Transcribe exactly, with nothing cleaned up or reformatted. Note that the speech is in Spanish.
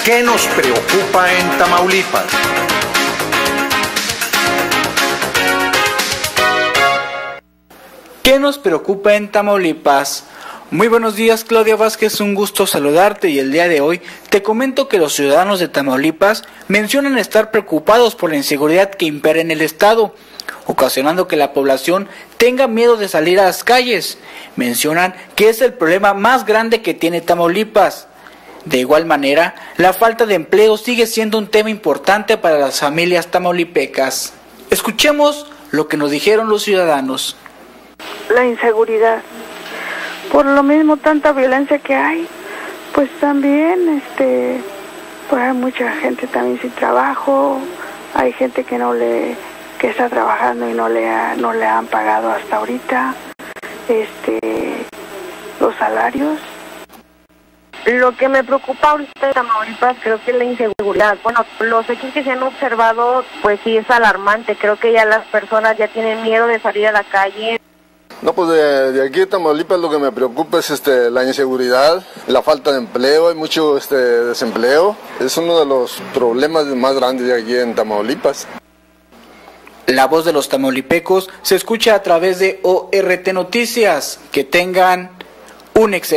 ¿Qué nos preocupa en Tamaulipas? ¿Qué nos preocupa en Tamaulipas? Muy buenos días, Claudia Vázquez, un gusto saludarte, y el día de hoy te comento que los ciudadanos de Tamaulipas mencionan estar preocupados por la inseguridad que impera en el estado, ocasionando que la población tenga miedo de salir a las calles. Mencionan que es el problema más grande que tiene Tamaulipas. De igual manera, la falta de empleo sigue siendo un tema importante para las familias tamaulipecas. Escuchemos lo que nos dijeron los ciudadanos. La inseguridad. Por lo mismo, tanta violencia que hay, pues también, este, pues hay mucha gente también sin trabajo, hay gente que no le, que está trabajando y no le, ha, no le han pagado hasta ahorita, este, los salarios. Lo que me preocupa ahorita en Tamaulipas creo que es la inseguridad. Bueno, los hechos que se han observado, pues sí es alarmante. Creo que ya las personas ya tienen miedo de salir a la calle. No, pues de, de aquí de Tamaulipas lo que me preocupa es este, la inseguridad, la falta de empleo, hay mucho este, desempleo. Es uno de los problemas más grandes de aquí en Tamaulipas. La voz de los tamaulipecos se escucha a través de O R T Noticias. Que tengan un excelente